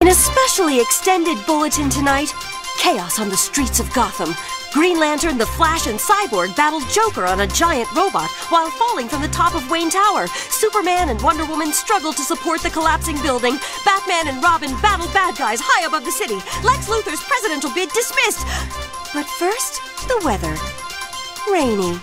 In a specially extended bulletin tonight, chaos on the streets of Gotham. Green Lantern, the Flash, and Cyborg battled Joker on a giant robot while falling from the top of Wayne Tower. Superman and Wonder Woman struggled to support the collapsing building. Batman and Robin battled bad guys high above the city. Lex Luthor's presidential bid dismissed. But first, the weather. Rainy.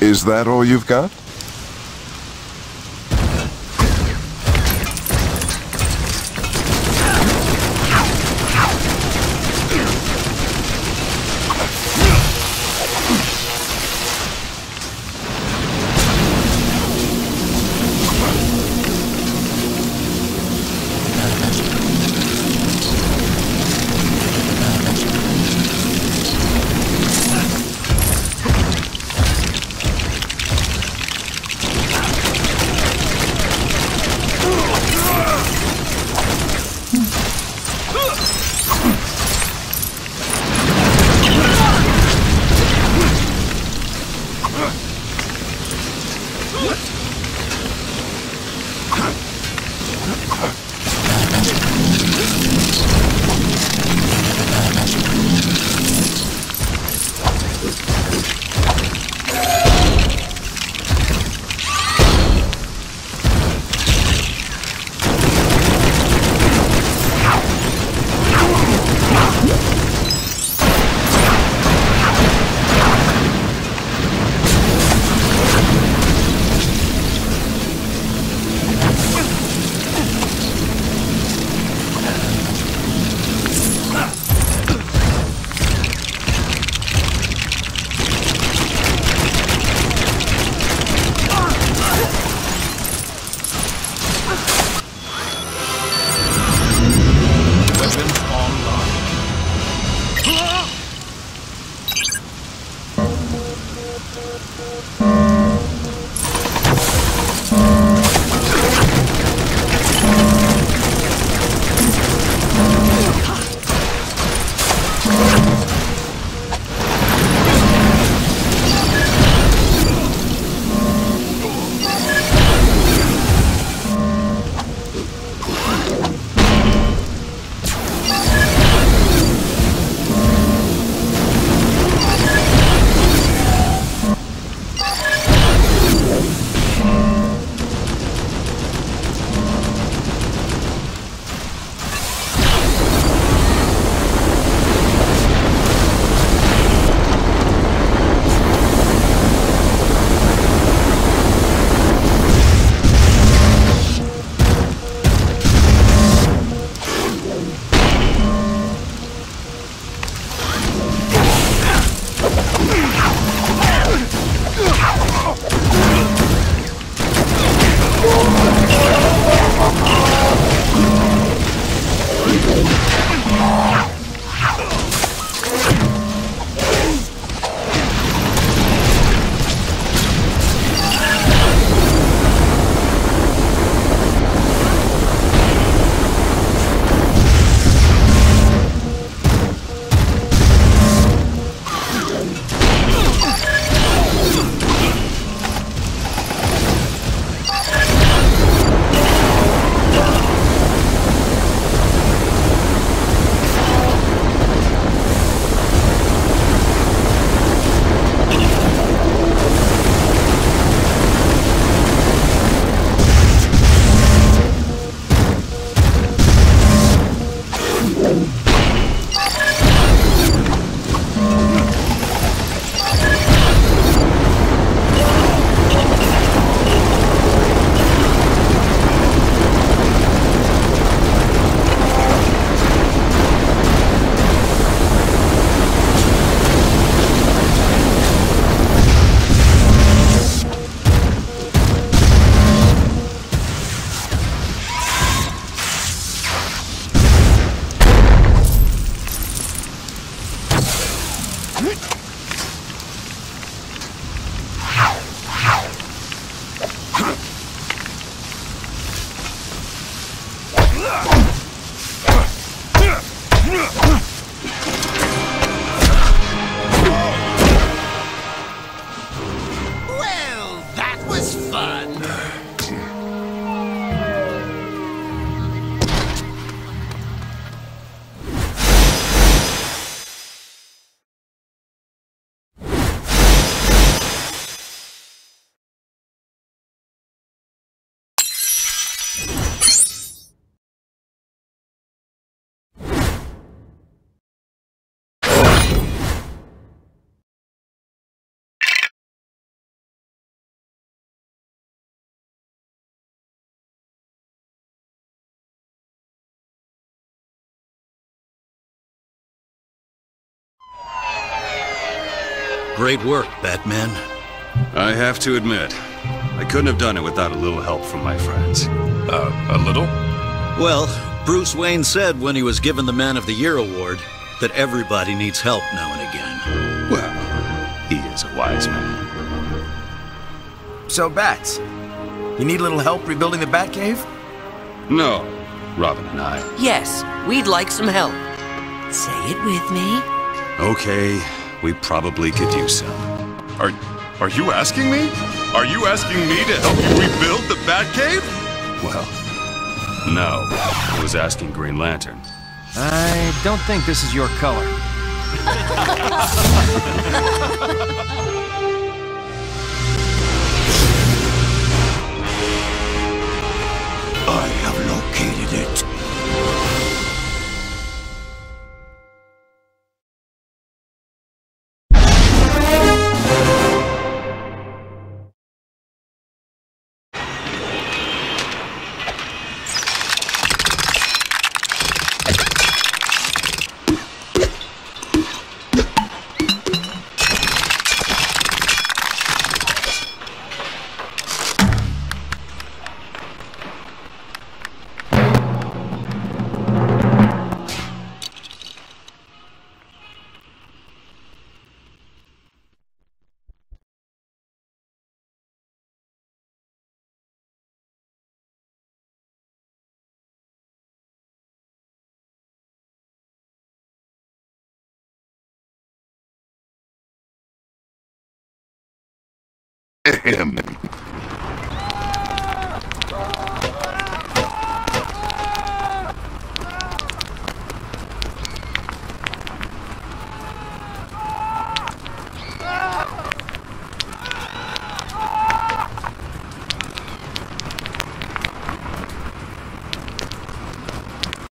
Is that all you've got? great work, Batman. I have to admit, I couldn't have done it without a little help from my friends. A little? Well, Bruce Wayne said when he was given the Man of the Year award that everybody needs help now and again. Well, he is a wise man. So, Bats, you need a little help rebuilding the Batcave? No, Robin and I. Yes, we'd like some help. Say it with me. Okay, we probably could use some. Are you asking me? Are you asking me to help you rebuild the Batcave? Well, no. I was asking Green Lantern. I don't think this is your color. I have located it. Him.